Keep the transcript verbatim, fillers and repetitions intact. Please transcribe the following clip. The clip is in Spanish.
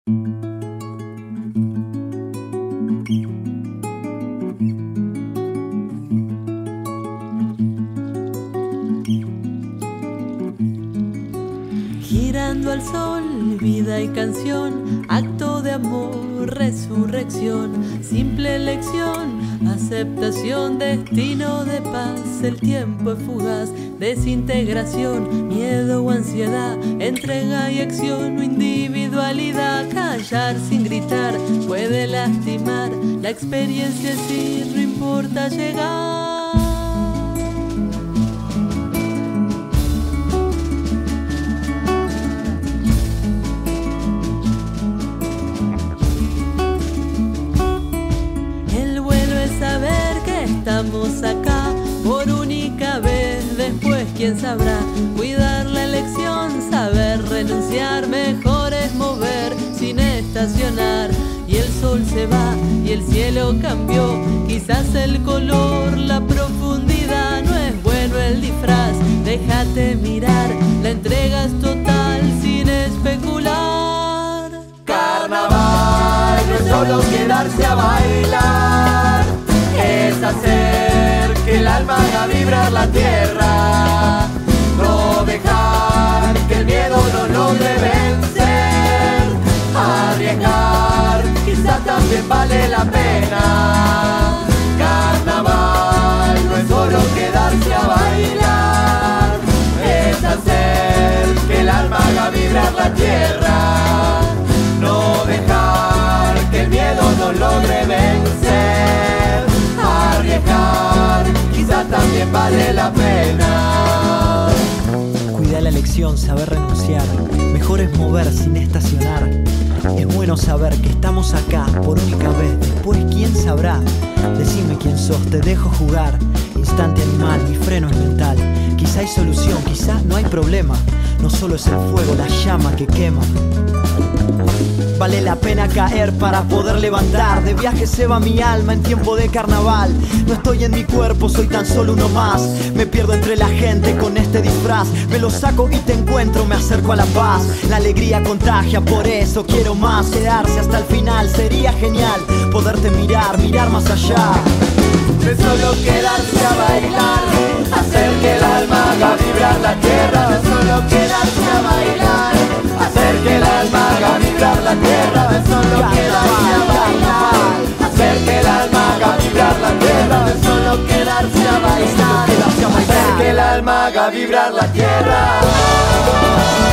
Girando al sol, vida y canción, acto de amor, resurrección, simple elección, aceptación, destino de paz. El tiempo es fugaz, desintegración, miedo o ansiedad, entrega y acción o individualidad. Callar sin gritar puede lastimar, la experiencia es ir, no importa llegar. Estamos acá por única vez, después quién sabrá. Cuidar la elección, saber renunciar, mejor es mover sin estacionar. Y el sol se va y el cielo cambió, quizás el color, la profundidad. No es bueno el disfraz, déjate mirar, la entrega es total sin especular. Carnaval no es solo quedarse a bailar, es hacer que el alma haga vibrar la tierra, no dejar que el miedo no logre vencer, arriesgar, quizá también vale la pena. Carnaval no es solo quedarse a bailar, es hacer que el alma haga vibrar la tierra, no dejar que el miedo no logre vencer, arriesgar, quizá también vale la pena. Cuida la elección, saber renunciar, mejor es mover sin estacionar. Es bueno saber que estamos acá por única vez, después quién sabrá. Decime quién sos, te dejo jugar. Instante animal, mi freno es mental. Quizá hay solución, quizá no hay problema. No solo es el fuego, la llama que quema. Vale la pena caer para poder levantar. De viaje se va mi alma en tiempo de carnaval. No estoy en mi cuerpo, soy tan solo uno más. Me pierdo entre la gente con este disfraz. Me lo saco y te encuentro, me acerco a la paz. La alegría contagia, por eso quiero más. Quedarse hasta el final sería genial. Poderte mirar, mirar más allá. No es solo quedarse a bailar, hacer que el alma haga vibrar la tierra. No es solo quedarse a bailar, hacer que el alma haga vibrar la tierra. No es solo quedarse a bailar, hacer que el alma haga vibrar la tierra. No es solo quedarse a bailar, hacer que el alma haga vibrar la tierra.